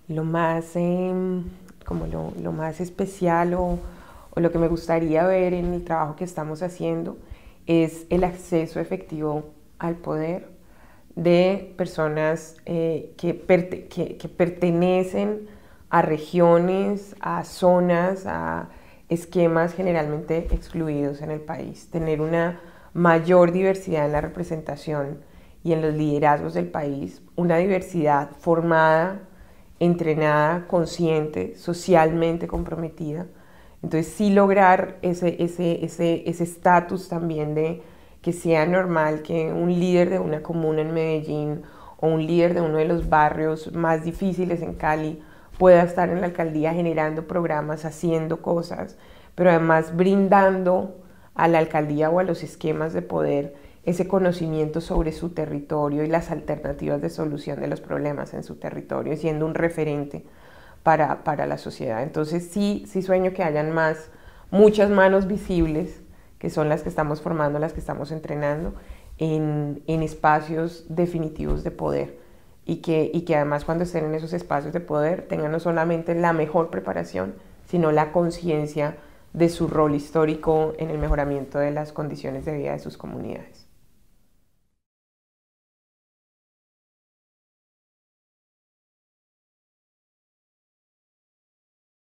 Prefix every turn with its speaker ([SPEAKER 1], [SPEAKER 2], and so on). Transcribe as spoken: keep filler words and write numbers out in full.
[SPEAKER 1] lo más, eh, como lo, lo más especial o, o lo que me gustaría ver en el trabajo que estamos haciendo es el acceso efectivo al poder de personas eh, que, perte que, que pertenecen a regiones, a zonas, a esquemas generalmente excluidos en el país. Tener una mayor diversidad en la representación y en los liderazgos del país, una diversidad formada, entrenada, consciente, socialmente comprometida. Entonces sí lograr ese ese ese ese estatus también de que sea normal que un líder de una comuna en Medellín o un líder de uno de los barrios más difíciles en Cali pueda estar en la alcaldía generando programas, haciendo cosas, pero además brindando a la alcaldía o a los esquemas de poder ese conocimiento sobre su territorio y las alternativas de solución de los problemas en su territorio, siendo un referente para, para la sociedad. Entonces sí, sí sueño que hayan más, muchas manos visibles, que son las que estamos formando, las que estamos entrenando, en, en espacios definitivos de poder. Y que, y que además cuando estén en esos espacios de poder tengan no solamente la mejor preparación, sino la conciencia de su rol histórico en el mejoramiento de las condiciones de vida de sus comunidades.